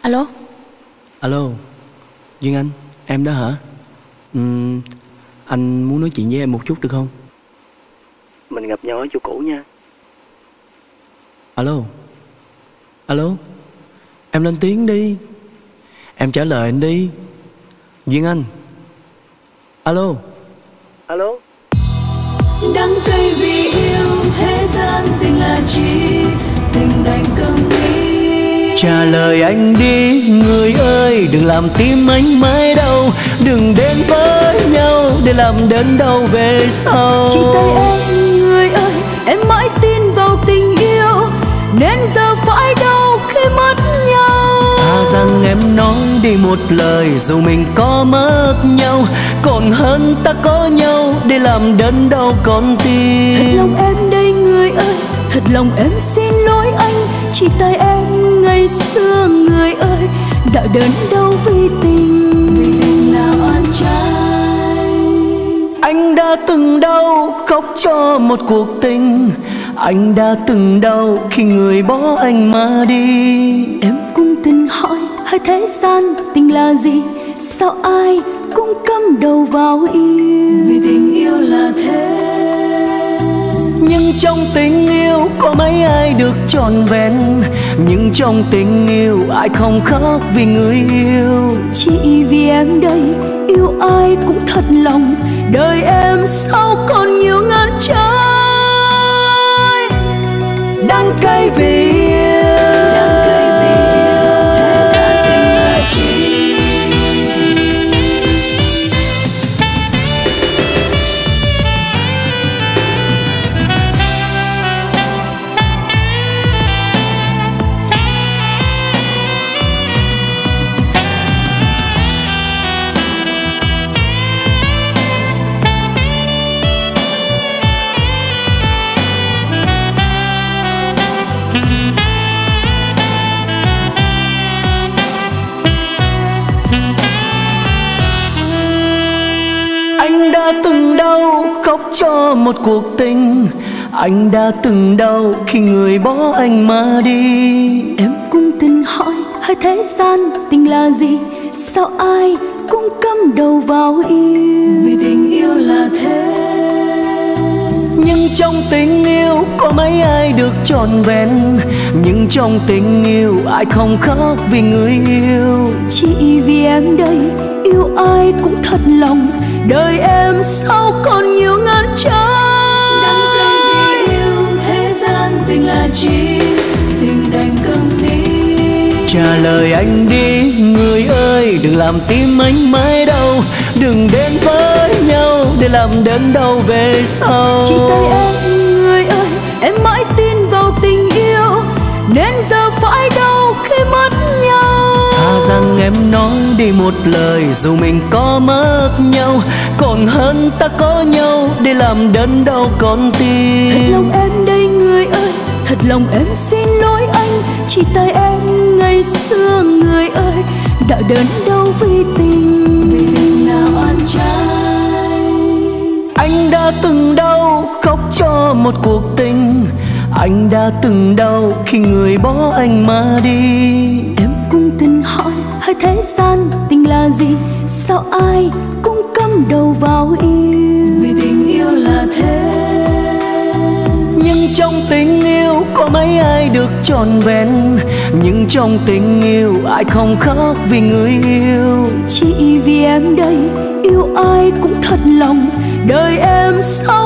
Alo. Alo, Duyên Anh, em đó hả? Anh muốn nói chuyện với em một chút được không? Mình gặp nhau ở chỗ cũ nha. Alo. Alo. Em lên tiếng đi. Em trả lời anh đi. Duyên Anh. Alo. Alo. Đắng cay vì yêu, thế gian tình là chi, tình đành câm đi. Trả lời anh đi, người ơi, đừng làm tim anh mãi đau. Đừng đến với nhau để làm đớn đau về sau. Chỉ tay em, người ơi, em mãi tin vào tình yêu, nên giờ phải đau khi mất nhau. Thà rằng em nói đi một lời, dù mình có mất nhau, còn hơn ta có nhau để làm đớn đau con tim. Thật lòng em đây người ơi, thật lòng em xin lỗi anh. Chỉ tay em ngày xưa người ơi, đã đớn đau vì tình nào oan trái. Anh đã từng đau khóc cho một cuộc tình, anh đã từng đau khi người bỏ anh mà đi. Em cũng từng hỏi hai thế gian tình là gì, sao ai cũng cắm đầu vào yêu. Vì tình yêu là thế. Nhưng trong tình yêu có mấy ai được trọn vẹn, nhưng trong tình yêu ai không khóc vì người yêu. Chỉ vì em đây yêu ai cũng thật lòng, đời em sao còn nhiều ngăn trái. Đắng cay vì yêu, đắng cay vì yêu, thế gian tình là chi. Anh đã từng đau khóc cho một cuộc tình, anh đã từng đau khi người bỏ anh mà đi. Em cũng từng hỏi hai thế gian tình là gì, sao ai cũng cắm đầu vào yêu. Vì tình yêu là thế. Nhưng trong tình yêu có mấy ai được trọn vẹn, nhưng trong tình yêu ai không khóc vì người yêu. Chỉ vì em đây yêu ai cũng thật lòng, đời em sao còn nhiều ngăn trái. Đắng cay vì yêu, thế gian tình là chi, tình đành câm đi. Trả lời anh đi, người ơi, đừng làm tim anh mãi đau. Đừng đến với nhau để làm đớn đau về sau. Chỉ tay em, người ơi, em mãi tin vào tình yêu, nên giờ phải đau khi mất nhau. Thà rằng em nói đi một lời, dù mình có mất nhau, còn hơn ta có nhau để làm đớn đau con tim. Thật lòng em đây người ơi, thật lòng em xin lỗi anh. Chỉ tay em ngày xưa người ơi, đã đớn đau vì tình nào oan trái. Anh đã từng đau khóc cho một cuộc tình, anh đã từng đau khi người bỏ anh mà đi. Em cũng từng hỏi hai thế gian tình là gì, sao ai cũng cắm đầu vào yêu. Vì tình yêu là thế. Nhưng trong tình yêu có mấy ai được trọn vẹn, nhưng trong tình yêu ai không khóc vì người yêu. Chỉ vì em đây yêu ai cũng thật lòng, đời em sao